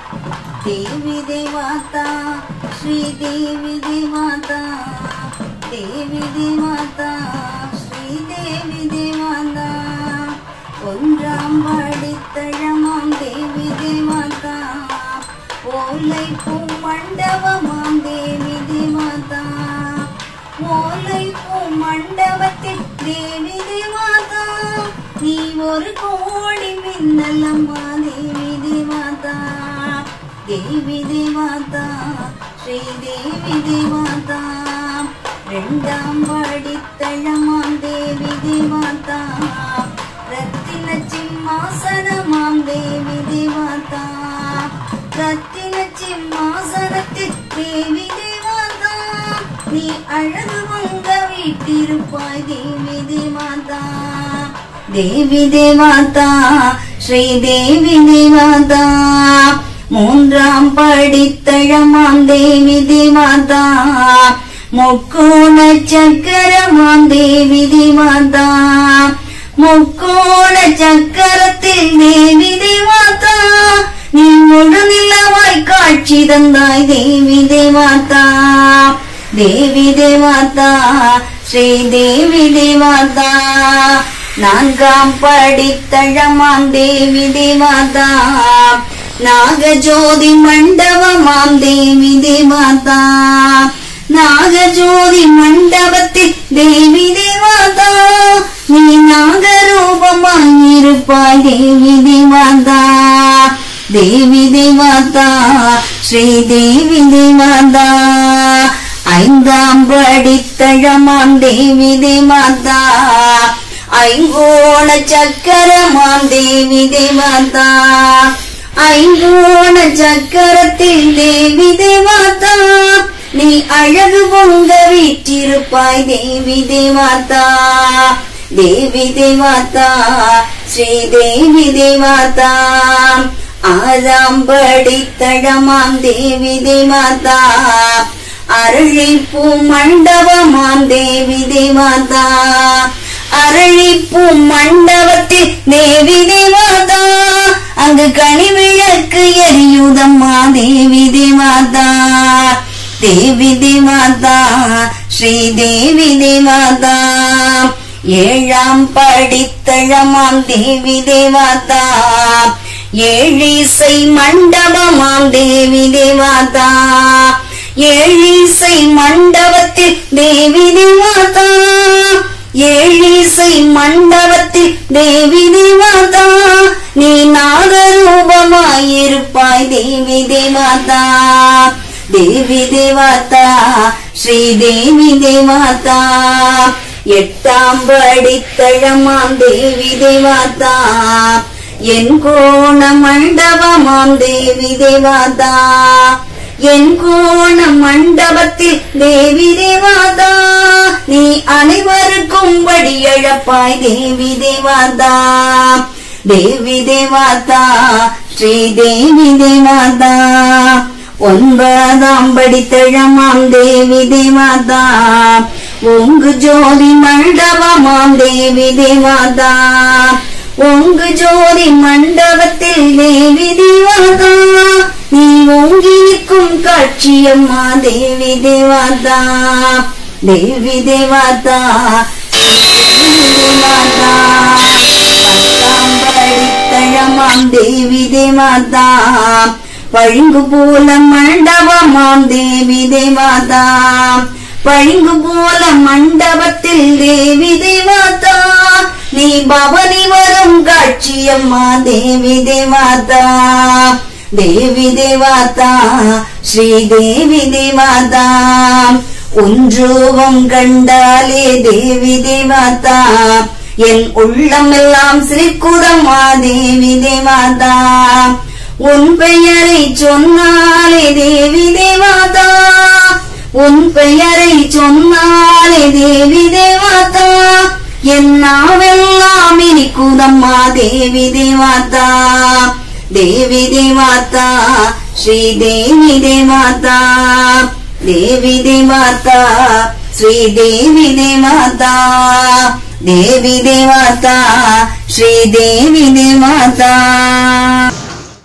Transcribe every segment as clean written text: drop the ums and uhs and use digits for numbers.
देवी देवता श्री देवी देवता देवी देवता श्री देवी देवता ஒன்றாம் படித்தழமாம் தேவி தேவதா ஓலை பூ மண்டபமாம் தேவி தேவதா ஓலை பூ மண்டபத்தில் தேவி தேவதா நீ ஒரு கோடி மின்னலம்மா தேவி தேவதா தேவி தேவதா ஸ்ரீ தேவி தேவதா இரண்டாம் படித்தழமாம் தேவி தேவதா रत्न सिंहासनमां देवी देवता रत्न सिंहासनत्तिल देवी देवता नी अழகு வந்த வீட்டிருப்பாய் देवी देवता देवी देवता श्री देवी देवता மூன்றாம் படித்தழமாம் देवी देवता முக்கோண சக்கரமாம் देवी देवता முக்கோண சக்கரத்தில் தேவி தேவதா நீ முழு நிலவாய் காட்சி தந்தாய் தேவி தேவதா தேவி தேவதா ஸ்ரீ தேவி தேவதா நான்காம் படித்தழமாம் தேவி தேவதா நாகஜோதி மண்டபமாம் தேவி தேவதா நாகஜோதி மண்டபத்தில் தேவி தேவதா நீ நாகரூபமாயிருப்பாய் தேவி தேவதா தேவி தேவதா ஸ்ரீ தேவி தேவதா ஐந்தாம் படித்தழமாம் தேவி தேவதா ஐங்கோண சக்கரமாம் தேவி தேவதா ஐங்கோண சக்கரத்தில் தேவி தேவதா நீ அழகு பொங்க வீற்றிருப்பாய் தேவி தேவதா देवी देवता श्री देवी देवता ஆறாம் படித்தழமாம் தேவி தேவதா அரளிப்பூ மண்டபமாம் தேவி தேவதா அரளிப்பூ மண்டபத்தில் தேவி தேவதா அங்கு கனி விளக்கு எரியுதம்மா தேவி தேவதா தேவி தேவதா ஸ்ரீ தேவி தேவதா ஏழாம் படித்தழமாம் தேவி தேவதா ஏழிசை மண்டபமாம் தேவி தேவதா ஏழிசை மண்டபத்தில் தேவி தேவதா ஏழிசை மண்டபத்தில் தேவி தேவதா நீ நாகரூபமாயிருப்பாய் தேவி தேவதா தேவி தேவதா ஸ்ரீ தேவி தேவதா எட்டாம் படித்தழமாம் தேவி தேவதா என் கோண மண்டபமாம் தேவி தேவதா என் கோண மண்டபத்தில் தேவி தேவதா நீ அனைவருக்கும் படியழப்பாய் தேவி தேவதா தேவி தேவதா ஸ்ரீ தேவி தேவதா ஒன்பதாம் படித்தழமாம் தேவி தேவதா ஓங்கு ஜோதி மண்டபமாம் தேவி தேவதா ஓங்கு ஜோதி மண்டபத்தில் தேவி தேவதா நீ ஓங்கி நிற்கும் காட்சியம்மா தேவி தேவதா தேவி தேவதா தேவதா பத்தாம் படித்தழமாம் தேவி தேவதா பழுங்கு போல மண்டபமாம் தேவி தேவதா பழுங்கு போல மண்டபத்தில் தேவி தேவதா நீ பவனி வரும் காட்சியம்மா தேவி தேவதா தேவி தேவதா ஸ்ரீ தேவி தேவதா ஒன்றுவம் கண்டாலே தேவி தேவதா என் உள்ளமெல்லாம் சிரிக்குதம்மா தேவி தேவதா உன் பெயரை சொன்னாலே தேவி தேவதா உன் பெயரை சொன்னாலே தேவி தேவதா என் நாவெல்லாம் இனிக்குதம்மா தேவி தேவதா தேவி தேவதா ஸ்ரீ தேவி தேவதா தேவி தேவதா ஸ்ரீ தேவி தேவதா தேவி தேவதா ஸ்ரீ தேவி தேவதா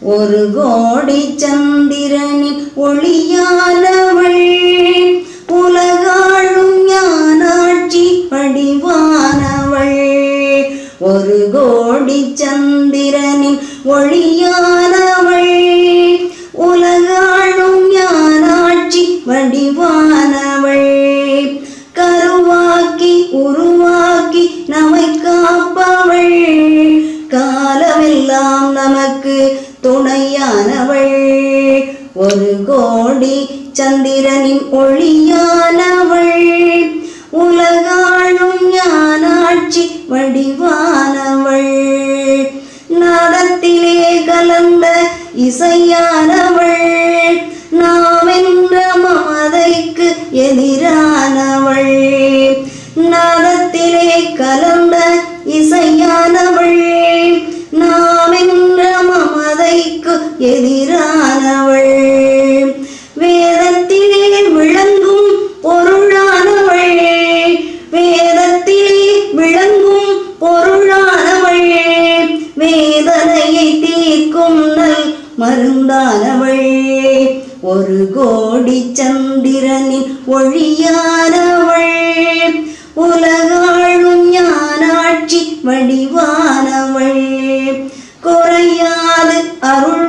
ஒரு கோடி சந்திரனின் ஒளியானவள் உலகாளும் ஞானாட்சி வடிவானவள் ஒரு கோடி சந்திரனின் ஒளியானவள் உலகாளும் ஞானாட்சி வடிவானவள் கருவாக்கி உருவாக்கி நம்மை காப்பவள் காலமெல்லாம் நமக்கு துணையானவள் ஒரு கோடி சந்திரனின் ஒளியானவள் உலகாளும் ஞானாட்சி வடிவானவள் நாதத்திலே கலந்த இசையானவள் நாம் என்ற மமதைக்கு எதிரானவள் நாதத்திலே கலந்த இசையானவள் நாம் என்ற மமதைக்கு எதிரானவள் வேதத்திலே விளங்கும் பொருளானவள் வேதத்திலே விளங்கும் பொருளானவள் வேதனையை தீர்க்கும் நல் மருந்தானவள் ஒரு கோடி சந்திரனின் ஒளியானவள் உலகாளும் ஞானாட்சி வடிவானவள் குறையாது அருள்